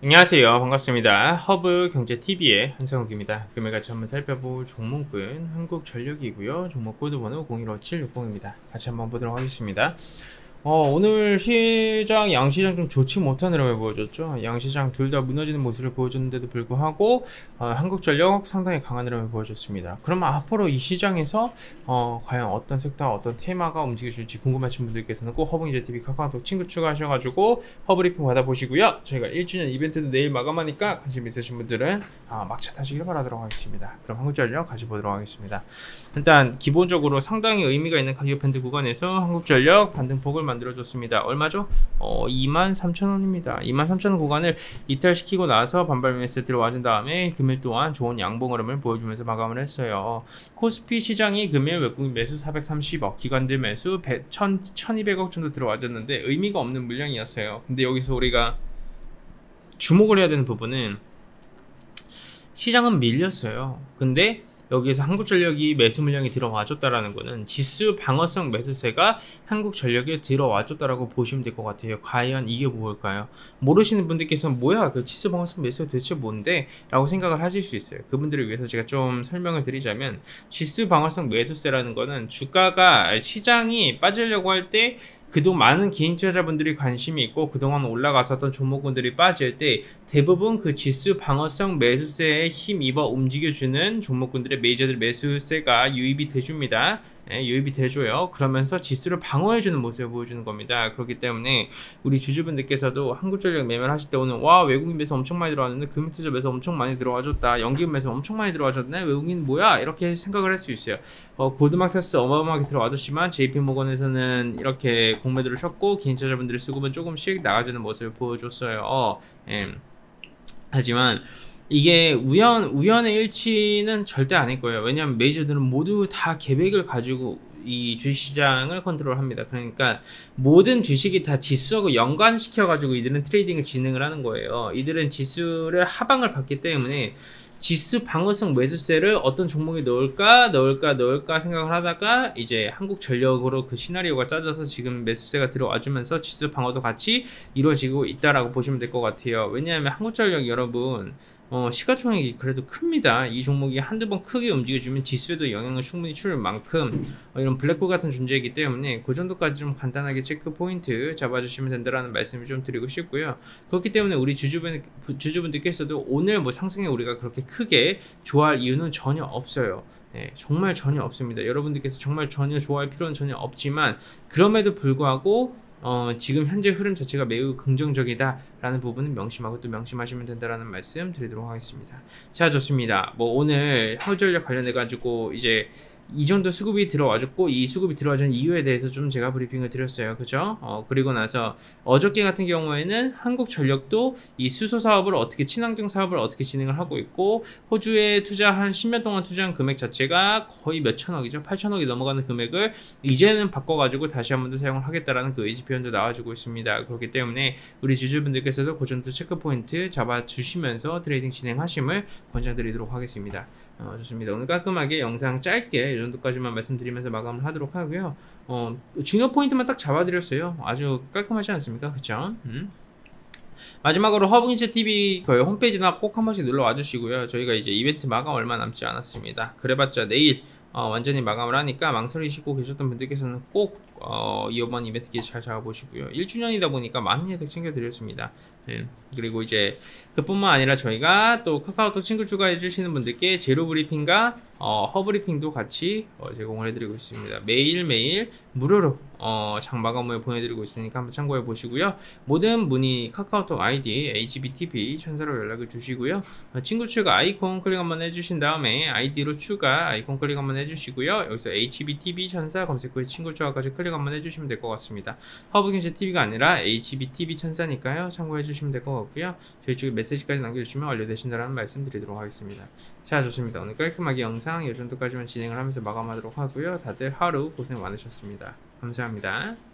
안녕하세요. 반갑습니다. 허브경제TV의 한성욱입니다. 금일 같이 한번 살펴볼 종목은 한국전력이고요. 종목 코드 번호 015760입니다. 같이 한번 보도록 하겠습니다. 오늘 시장, 양시장 좀 좋지 못한 흐름을 보여줬죠. 양시장 둘 다 무너지는 모습을 보여줬는데도 불구하고 한국전력 상당히 강한 흐름을 보여줬습니다. 그러면 앞으로 이 시장에서 과연 어떤 섹터, 어떤 테마가 움직여줄지 궁금하신 분들께서는 꼭 허브경제TV 카카오톡 친구 추가하셔가지고 허브리핑 받아보시고요. 저희가 1주년 이벤트도 내일 마감하니까 관심 있으신 분들은 막차 타시길 바라도록 하겠습니다. 그럼 한국전력 같이 보도록 하겠습니다. 일단 기본적으로 상당히 의미가 있는 가격 밴드 구간에서 한국전력 반등폭을 만들어줬습니다. 얼마죠? 23,000원입니다. 23,000원 구간을 이탈시키고 나서 반발 매수 들어와준 다음에 금일 또한 좋은 양봉 흐름을 보여주면서 마감을 했어요. 코스피 시장이 금일 외국인 매수 430억, 기관들 매수 1,200억 정도 들어와줬는데 의미가 없는 물량이었어요. 근데 여기서 우리가 주목을 해야 되는 부분은 시장은 밀렸어요. 근데 여기에서 한국전력이 매수 물량이 들어와줬다라는 거는 지수 방어성 매수세가 한국전력에 들어와줬다라고 보시면 될 것 같아요. 과연 이게 뭘까요? 모르시는 분들께서는 뭐야 그 지수 방어성 매수가 도대체 뭔데? 라고 생각을 하실 수 있어요. 그분들을 위해서 제가 좀 설명을 드리자면 지수 방어성 매수세라는 거는 주가가 시장이 빠지려고 할 때 그동안 많은 개인 투자자분들이 관심이 있고 그동안 올라갔었던 종목군들이 빠질 때 대부분 그 지수 방어성 매수세에 힘입어 움직여주는 종목군들의 메이저들 매수세가 유입이 돼줍니다. 유입이 돼줘요. 그러면서 지수를 방어해주는 모습을 보여주는 겁니다. 그렇기 때문에 우리 주주분들께서도 한국전력 매매를 하실 때 오늘 와 외국인 매수 엄청 많이 들어왔는데 금융투자 매수 엄청 많이 들어와줬다. 연기금 매수 엄청 많이 들어와줬네. 외국인 뭐야? 이렇게 생각을 할 수 있어요. 골드만삭스 어마어마하게 들어와줬지만 JP모건에서는 이렇게 공매도를 쳤고 개인 투자자분들의 수급은 조금씩 나가주는 모습을 보여줬어요. 하지만 이게 우연의 일치는 절대 아닐 거예요. 왜냐하면 메이저들은 모두 다 계획을 가지고 이 주식시장을 컨트롤합니다. 그러니까 모든 주식이 다 지수하고 연관시켜가지고 이들은 트레이딩을 진행을 하는 거예요. 이들은 지수를 하방을 받기 때문에 지수 방어성 매수세를 어떤 종목에 넣을까 생각을 하다가 이제 한국전력으로 그 시나리오가 짜져서 지금 매수세가 들어와주면서 지수 방어도 같이 이루어지고 있다라고 보시면 될 것 같아요. 왜냐하면 한국전력 여러분 시가총액이 그래도 큽니다. 이 종목이 한두 번 크게 움직여주면 지수에도 영향을 충분히 줄 만큼 이런 블랙홀 같은 존재이기 때문에 그 정도까지 좀 간단하게 체크 포인트 잡아주시면 된다라는 말씀을 좀 드리고 싶고요. 그렇기 때문에 우리 주주분들께서도 오늘 뭐 상승에 우리가 그렇게 크게 좋아할 이유는 전혀 없어요. 정말 전혀 없습니다. 여러분들께서 정말 전혀 좋아할 필요는 전혀 없지만 그럼에도 불구하고 지금 현재 흐름 자체가 매우 긍정적이다 라는 부분은 명심하고 또 명심하시면 된다라는 말씀 드리도록 하겠습니다. 자, 좋습니다. 뭐 오늘 한국전력 관련해 가지고 이제 이 정도 수급이 들어와줬고 이 수급이 들어와준 이유에 대해서 좀 제가 브리핑을 드렸어요. 그죠? 그리고 나서 어저께 같은 경우에는 한국전력도 이 수소 사업을 어떻게 친환경 사업을 어떻게 진행을 하고 있고 호주에 투자한 10년 동안 투자한 금액 자체가 거의 몇 천억이죠. 8천억이 넘어가는 금액을 이제는 바꿔가지고 다시 한 번 더 사용을 하겠다라는 그 의지 표현도 나와주고 있습니다. 그렇기 때문에 우리 주주분들께서도 그 정도 체크 포인트 잡아주시면서 트레이딩 진행하심을 권장드리도록 하겠습니다. 좋습니다. 오늘 깔끔하게 영상 짧게 이 정도까지만 말씀드리면서 마감을 하도록 하고요. 중요 포인트만 딱 잡아드렸어요. 아주 깔끔하지 않습니까? 그쵸? 마지막으로 허브경제TV 그 홈페이지나 꼭 한 번씩 놀러 와주시고요. 저희가 이제 이벤트 마감 얼마 남지 않았습니다. 그래봤자 내일 완전히 마감을 하니까 망설이시고 계셨던 분들께서는 꼭 이번 이벤트 기회 잘 잡아보시고요. 1주년이다 보니까 많은 혜택 챙겨드렸습니다. 그리고 이제 그뿐만 아니라 저희가 또 카카오톡 친구 추가해 주시는 분들께 제로 브리핑과 허브리핑도 같이 제공을 해드리고 있습니다. 매일매일 무료로 장마감 후에 보내드리고 있으니까 한번 참고해 보시고요. 모든 문의 카카오톡 아이디 HBTV 천사로 연락을 주시고요. 친구 추가 아이콘 클릭 한번 해주신 다음에 아이디로 추가 아이콘 클릭 한번 해주시고요. 여기서 HBTV 천사 검색 후에 친구 추가까지 클릭 한번 해주시면 될 것 같습니다. 허브경제TV가 아니라 HBTV 천사니까요. 참고해 주시면 될 것 같고요. 저희 쪽에 메시지까지 남겨주시면 완료되신다는 말씀 드리도록 하겠습니다. 자, 좋습니다. 오늘 깔끔하게 영상 이 정도까지만 진행을 하면서 마감하도록 하고요. 다들 하루 고생 많으셨습니다. 감사합니다.